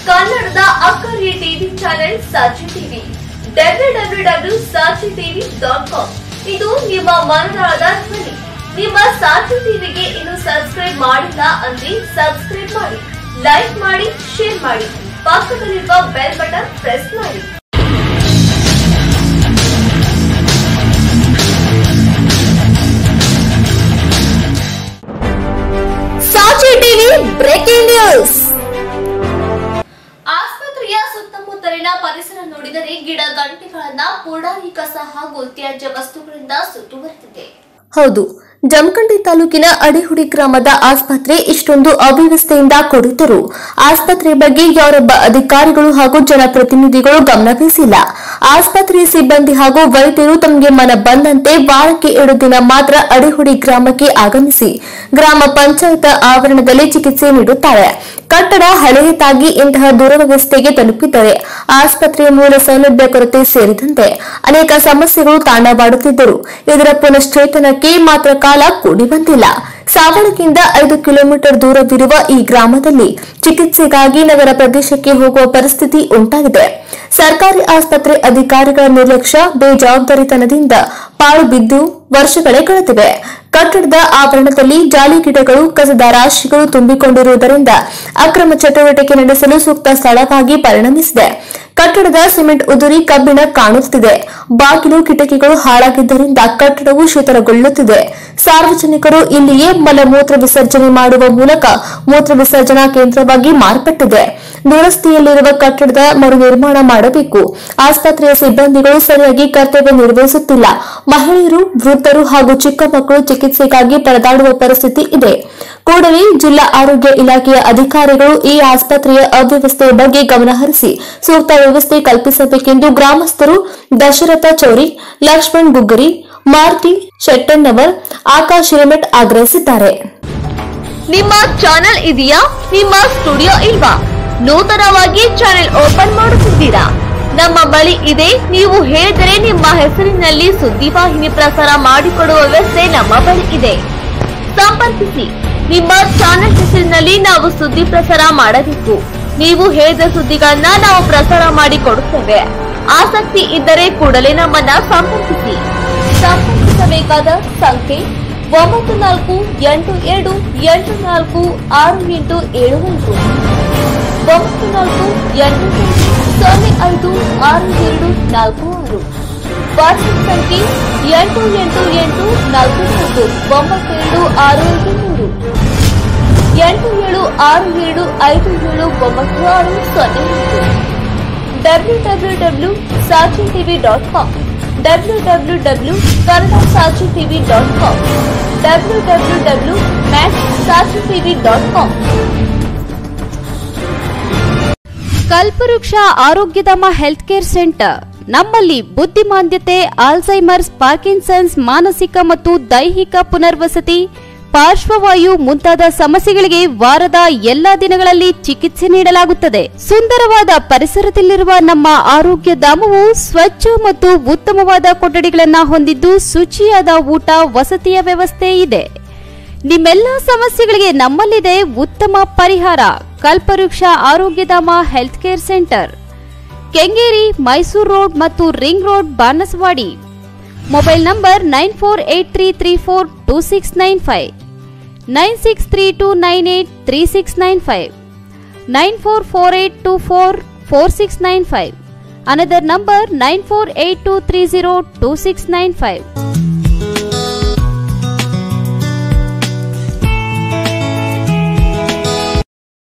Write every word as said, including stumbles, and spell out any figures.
ಕನ್ನಡದ ಅಕ್ಕರೆ TV channel Sakshi TV W W W dot Sakshi TV dot com ಇದು ನಿಮ್ಮ ಮನದಾಳದ ಧ್ವನಿ. ನಿಮ್ಮ ಸಾಕ್ಷಿ ಟಿವಿಗೆ ಇನ್ನು ಸಬ್ಸ್ಕ್ರೈಬ್ ಮಾಡಿಲ್ಲ ಅಂದ್ರೆ ಸಬ್ಸ್ಕ್ರೈಬ್ ಮಾಡಿ, ಲೈಕ್ ಮಾಡಿ, ಶೇರ್ ಮಾಡಿ, ಪಕ್ಕದಲ್ಲಿರುವ ಬೆಲ್ ಬಟನ್ ಪ್ರೆಸ್ ಮಾಡಿ. Sakshi TV breaking news. ಆಸ್ಪತ್ರೆಯ ಸುತ್ತಮುತ್ತಲಿನ ಪರಿಸರ ನೋಡಿದರೆ ಗಿಡ ಗಂಟೆಗಳನ್ನ ಪುಡಾರಿ ಕಸ ಹಾಗೂ ತ್ಯಾಜ್ಯ ವಸ್ತುಗಳಿಂದ ಸುತ್ತುವರೆದಿದೆ. ಹೌದು, ಜಮಖಂಡಿ ತಾಲೂಕಿನ ಅಡಿಹುಡಿ ಗ್ರಾಮದ ಆಸ್ಪತ್ರೆ ಇಷ್ಟೊಂದು ಅವ್ಯವಸ್ಥೆಯಿಂದ ಕೂಡಿದ್ದರೂ ಆಸ್ಪತ್ರೆ ಬಗ್ಗೆ ಯಾರೊಬ್ಬ ಅಧಿಕಾರಿಗಳು ಹಾಗೂ ಜನಪ್ರತಿನಿಧಿಗಳು ಗಮನಹರಿಸಿಲ್ಲ. ಆಸ್ಪತ್ರೆಯ ಸಿಬ್ಬಂದಿ ಹಾಗೂ ವೈದ್ಯರು ತಮಗೆ ಮನ ಬಂದಂತೆ ವಾರಕ್ಕೆ ಎರಡು ದಿನ ಮಾತ್ರ ಅಡಿಹುಡಿ ಗ್ರಾಮಕ್ಕೆ ಆಗಮಿಸಿ ಗ್ರಾಮ ಪಂಚಾಯತ್ ಆವರಣದಲ್ಲಿ ಚಿಕಿತ್ಸೆ ನೀಡುತ್ತಾರೆ. ಕಟ್ಟಡ ಹಳೆಯದಾಗಿ ಇಂತಹ ದುರವಸ್ಥೆಗೆ ತಲುಪಿದ್ದರೆ ಆಸ್ಪತ್ರೆಯ ಮೂಲ ಸೌಲಭ್ಯ ಕೊರತೆ ಸೇರಿದಂತೆ ಅನೇಕ ಸಮಸ್ಯೆಗಳು ತಾಂಡವಾಡುತ್ತಿದ್ದರು. ಇದರ ಪುನಶ್ಚೇತನಕ್ಕೆ ಮಾತ್ರ ಕಾಲ ಕೂಡಿ ಬಂದಿಲ್ಲ. ಸಾವಳಗಿಂದ ಐದು ಕಿಲೋಮೀಟರ್ ದೂರವಿರುವ ಈ ಗ್ರಾಮದಲ್ಲಿ ಚಿಕಿತ್ಸೆಗಾಗಿ ನಗರ ಪ್ರದೇಶಕ್ಕೆ ಹೋಗುವ ಪರಿಸ್ಥಿತಿ ಉಂಟಾಗಿದೆ. ಸರ್ಕಾರಿ ಆಸ್ಪತ್ರೆ ಅಧಿಕಾರಿಗಳ ನಿರ್ಲಕ್ಷ್ಯ, ಬೇಜವಾಬ್ದಾರಿತನದಿಂದ ಪಾಳು ಬಿದ್ದು ವರ್ಷಗಳೇ ಕಳೆದಿವೆ. ಕಟ್ಟಡದ ಆವರಣದಲ್ಲಿ ಜಾಲಿ ಗಿಡಗಳು, ಕಸದ ರಾಶಿಗಳು ತುಂಬಿಕೊಂಡಿರುವುದರಿಂದ ಅಕ್ರಮ ಚಟುವಟಿಕೆ ನಡೆಸಲು ಸೂಕ್ತ ಸ್ಥಳವಾಗಿ ಪರಿಣಮಿಸಿದೆ. ಕಟ್ಟಡದ ಸಿಮೆಂಟ್ ಉದುರಿ ಕಬ್ಬಿಣ ಕಾಣುತ್ತಿದೆ. ಬಾಗಿಲು ಕಿಟಕಿಗಳು ಹಾಳಾಗಿದ್ದರಿಂದ ಕಟ್ಟಡವು ಶಿಥಿಲಗೊಳ್ಳುತ್ತಿದೆ. ಸಾರ್ವಜನಿಕರು ಇಲ್ಲಿಯೇ ಮಲಮೂತ್ರ ವಿಸರ್ಜನೆ ಮಾಡುವ ಮೂಲಕ ಮೂತ್ರ ವಿಸರ್ಜನಾ ಕೇಂದ್ರವಾಗಿ ಮಾರ್ಪಟ್ಟಿದೆ. ದುರಸ್ತಿಯಲ್ಲಿರುವ ಕಟ್ಟಡದ ಮರು ನಿರ್ಮಾಣ ಮಾಡಬೇಕು. ಆಸ್ಪತ್ರೆಯ ಸಿಬ್ಬಂದಿಗಳು ಸರಿಯಾಗಿ ಕರ್ತವ್ಯ ನಿರ್ವಹಿಸುತ್ತಿಲ್ಲ. ಮಹಿಳೆಯರು, ವೃದ್ಧರು ಹಾಗೂ ಚಿಕ್ಕ ಮಕ್ಕಳು ಚಿಕಿತ್ಸೆಗಾಗಿ ಪರದಾಡುವ ಪರಿಸ್ಥಿತಿ ಇದೆ. ಕೂಡಲೇ ಜಿಲ್ಲಾ ಆರೋಗ್ಯ ಇಲಾಖೆಯ ಅಧಿಕಾರಿಗಳು ಈ ಆಸ್ಪತ್ರೆಯ ಅವ್ಯವಸ್ಥೆಯ ಬಗ್ಗೆ ಗಮನಹರಿಸಿ ಸೂಕ್ತ ವ್ಯವಸ್ಥೆ ಕಲ್ಪಿಸಬೇಕೆಂದು ಗ್ರಾಮಸ್ಥರು ದಶರಥ ಚೌರಿ, ಲಕ್ಷ್ಮಣ್ ಗುಗ್ಗರಿ, ಮಾರ್ಟಿ ಶೆಟ್ಟಣ್ಣವರ್, ಆಕಾಶ್ ಹಿರೇಮಠ್ ಆಗ್ರಹಿಸಿದ್ದಾರೆ. ನಿಮ್ಮ ಚಾನೆಲ್ ಇದೆಯಾ? ನಿಮ್ಮ ಸ್ಟುಡಿಯೋ ಇಲ್ವಾ? ನೂತನವಾಗಿ ಚಾನೆಲ್ ಓಪನ್ ಮಾಡುತ್ತಿದ್ದೀರಾ? ನಮ್ಮ ಬಳಿ ಇದೆ. ನೀವು ಹೇಳಿದರೆ ನಿಮ್ಮ ಹೆಸರಿನಲ್ಲಿ ಸುದ್ದಿವಾಹಿನಿ ಪ್ರಸಾರ ಮಾಡಿಕೊಡುವ ವ್ಯವಸ್ಥೆ ನಮ್ಮ ಬಳಿ ಇದೆ. ಸಂಪರ್ಕಿಸಿ. ನಿಮ್ಮ ಚಾನೆಲ್ ಹೆಸರಿನಲ್ಲಿ ನಾವು ಸುದ್ದಿ ಪ್ರಸಾರ ಮಾಡಬೇಕು. ನೀವು ಹೇಳಿದ ಸುದ್ದಿಗಳನ್ನ ನಾವು ಪ್ರಸಾರ ಮಾಡಿ ಕೊಡುತ್ತೇವೆ. ಆಸಕ್ತಿ ಇದ್ದರೆ ಕೂಡಲೇ ನಮ್ಮನ್ನ ಸಂಪರ್ಕಿಸಿ. ಸಂಪರ್ಕಿಸಬೇಕಾದ ಸಂಖ್ಯೆ ಒಂಬತ್ತು ನಾಲ್ಕು ಎಂಟು ಎರಡು ಎಂಟು ನಾಲ್ಕು ಆರು ಎಂಟು ಏಳು ಐದು, ಒಂಬತ್ತು ನಾಲ್ಕು ಎಂಟು ಸೊನ್ನೆ ಐದು ಆರು ಎರಡು ನಾಲ್ಕು ಆರು. ವಾಟ್ಸ್ಆಪ್ ಸಂಖ್ಯೆ ಎಂಟು ಎಂಟು ಎಂಟು ನಾಲ್ಕು ನಾಲ್ಕು ಒಂಬತ್ತು ಏಳು ಆರು ಐದು ಮೂರು, ಎಂಟು ಏಳು ಆರು ಏಳು ಐದು ಏಳು ಒಂಬತ್ತು ಆರು ಸೊನ್ನೆ ಎಂಟು. W W W dot Sakshi TV dot com, W W W dot Kannada Sakshi TV dot com, W W W dot max Sakshi TV dot com. Kalpavriksha Arogyadhama health care centre. ನಮ್ಮಲ್ಲಿ ಬುದ್ಧಿಮಾಂದ್ಯತೆ, ಆಲ್ಝೈಮರ್ಸ್, ಪಾರ್ಕಿನ್ಸನ್ಸ್, ಮಾನಸಿಕ ಮತ್ತು ದೈಹಿಕ ಪುನರ್ವಸತಿ, ಪಾರ್ಶ್ವವಾಯು ಮುಂತಾದ ಸಮಸ್ಯೆಗಳಿಗೆ ವಾರದ ಎಲ್ಲಾ ದಿನಗಳಲ್ಲಿ ಚಿಕಿತ್ಸೆ ನೀಡಲಾಗುತ್ತದೆ. ಸುಂದರವಾದ ಪರಿಸರದಲ್ಲಿರುವ ನಮ್ಮ ಆರೋಗ್ಯ ಧಾಮವು ಸ್ವಚ್ಛ ಮತ್ತು ಉತ್ತಮವಾದ ಕೊಠಡಿಗಳನ್ನು ಹೊಂದಿದ್ದು ಶುಚಿಯಾದ ಊಟ, ವಸತಿಯ ವ್ಯವಸ್ಥೆ ಇದೆ. ನಿಮ್ಮೆಲ್ಲ ಸಮಸ್ಯೆಗಳಿಗೆ ನಮ್ಮಲ್ಲಿದೆ ಉತ್ತಮ ಪರಿಹಾರ. Kalpavriksha Arogyadhama health care centre, Kengeri, Mysuru road ಮತ್ತು ring road, Banaswadi. Mobile number nine four eight three three four two six nine five, nine six three two nine eight three six nine five, nine four four eight two four four six nine five. Another number nine four eight two three zero two six nine five.